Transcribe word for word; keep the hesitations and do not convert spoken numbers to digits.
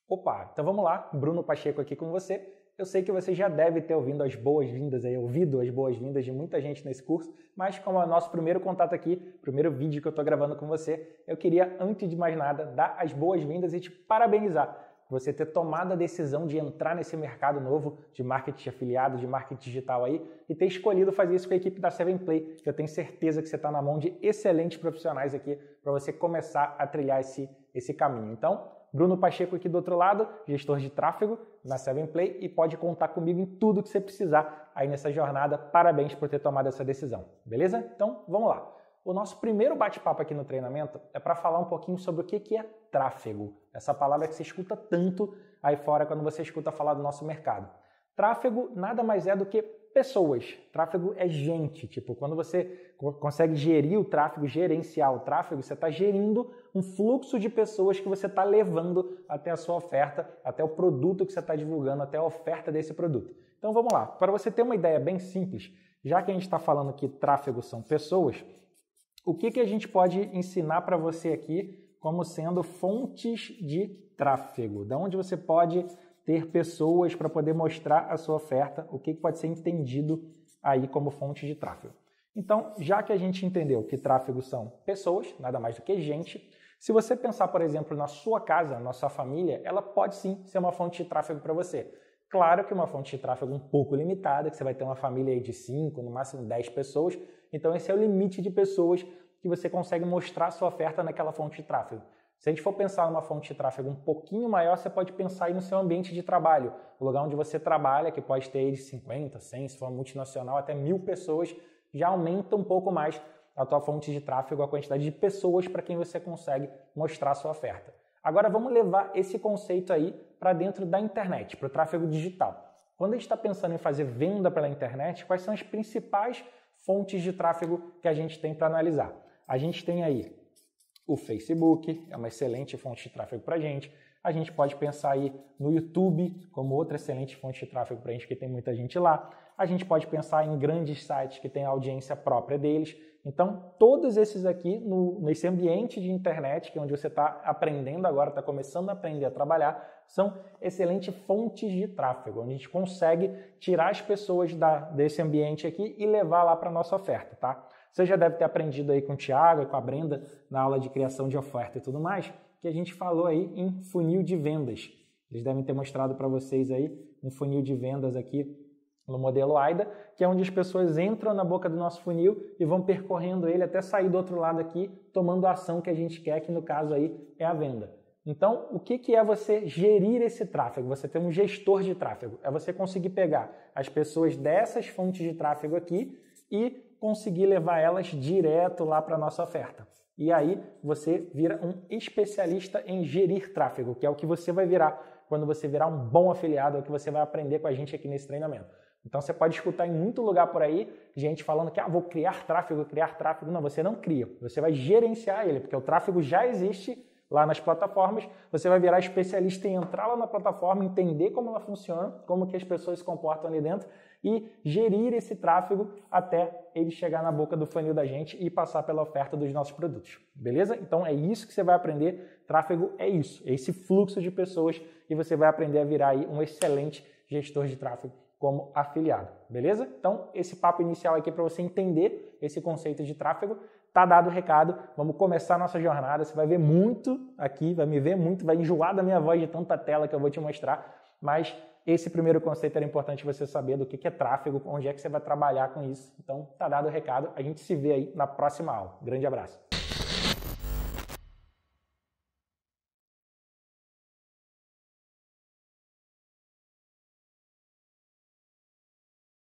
Opa, então vamos lá, Bruno Pacheco aqui com você. Eu sei que você já deve ter ouvido as boas-vindas aí, ouvido as boas-vindas de muita gente nesse curso, mas como é o nosso primeiro contato aqui, primeiro vídeo que eu estou gravando com você, eu queria, antes de mais nada, dar as boas-vindas e te parabenizar por você ter tomado a decisão de entrar nesse mercado novo de marketing afiliado, de marketing digital aí, e ter escolhido fazer isso com a equipe da seven play, que eu tenho certeza que você está na mão de excelentes profissionais aqui para você começar a trilhar esse, esse caminho. Então, Bruno Pacheco aqui do outro lado, gestor de tráfego na seven play, e pode contar comigo em tudo que você precisar aí nessa jornada. Parabéns por ter tomado essa decisão, beleza? Então, vamos lá. O nosso primeiro bate-papo aqui no treinamento é para falar um pouquinho sobre o que é tráfego. Essa palavra que você escuta tanto aí fora quando você escuta falar do nosso mercado. Tráfego nada mais é do que pessoas. Tráfego é gente. Tipo, quando você consegue gerir o tráfego, gerenciar o tráfego, você está gerindo um fluxo de pessoas que você está levando até a sua oferta, até o produto que você está divulgando, até a oferta desse produto. Então vamos lá. Para você ter uma ideia bem simples, já que a gente está falando que tráfego são pessoas, o que, que a gente pode ensinar para você aqui como sendo fontes de tráfego? Da onde você pode ter pessoas para poder mostrar a sua oferta, o que, que pode ser entendido aí como fonte de tráfego. Então, já que a gente entendeu que tráfego são pessoas, nada mais do que gente, se você pensar, por exemplo, na sua casa, na sua família, ela pode sim ser uma fonte de tráfego para você. Claro que uma fonte de tráfego um pouco limitada, que você vai ter uma família aí de cinco, no máximo dez pessoas, então esse é o limite de pessoas que você consegue mostrar a sua oferta naquela fonte de tráfego. Se a gente for pensar numa fonte de tráfego um pouquinho maior, você pode pensar aí no seu ambiente de trabalho, o lugar onde você trabalha, que pode ter aí de cinquenta, cem, se for multinacional, até mil pessoas, já aumenta um pouco mais a tua fonte de tráfego, a quantidade de pessoas para quem você consegue mostrar a sua oferta. Agora vamos levar esse conceito aí para dentro da internet, para o tráfego digital. Quando a gente está pensando em fazer venda pela internet, quais são as principais fontes de tráfego que a gente tem para analisar? A gente tem aí o Facebook, é uma excelente fonte de tráfego para a gente. A gente pode pensar aí no YouTube como outra excelente fonte de tráfego para a gente, que tem muita gente lá. A gente pode pensar em grandes sites que têm a audiência própria deles. Então, todos esses aqui, no, nesse ambiente de internet, que é onde você está aprendendo agora, está começando a aprender a trabalhar, são excelentes fontes de tráfego, onde a gente consegue tirar as pessoas da, desse ambiente aqui e levar lá para a nossa oferta, tá? Você já deve ter aprendido aí com o Thiago e com a Brenda na aula de criação de oferta e tudo mais, que a gente falou aí em funil de vendas. Eles devem ter mostrado para vocês aí um funil de vendas aqui no modelo AIDA, que é onde as pessoas entram na boca do nosso funil e vão percorrendo ele até sair do outro lado aqui, tomando a ação que a gente quer, que no caso aí é a venda. Então, o que que é você gerir esse tráfego? Você ter um gestor de tráfego. É você conseguir pegar as pessoas dessas fontes de tráfego aqui e conseguir levar elas direto lá para a nossa oferta. E aí você vira um especialista em gerir tráfego, que é o que você vai virar quando você virar um bom afiliado, é o que você vai aprender com a gente aqui nesse treinamento. Então você pode escutar em muito lugar por aí gente falando que ah, vou criar tráfego, criar tráfego. Não, você não cria, você vai gerenciar ele, porque o tráfego já existe lá nas plataformas, você vai virar especialista em entrar lá na plataforma, entender como ela funciona, como que as pessoas se comportam ali dentro e gerir esse tráfego até ele chegar na boca do funil da gente e passar pela oferta dos nossos produtos, beleza? Então é isso que você vai aprender, tráfego é isso, é esse fluxo de pessoas e você vai aprender a virar aí um excelente gestor de tráfego como afiliado, beleza? Então esse papo inicial aqui para você entender esse conceito de tráfego. Tá dado o recado, vamos começar a nossa jornada, você vai ver muito aqui, vai me ver muito, vai enjoar da minha voz de tanta tela que eu vou te mostrar, mas esse primeiro conceito era importante você saber do que é tráfego, onde é que você vai trabalhar com isso. Então tá dado o recado, a gente se vê aí na próxima aula. Grande abraço.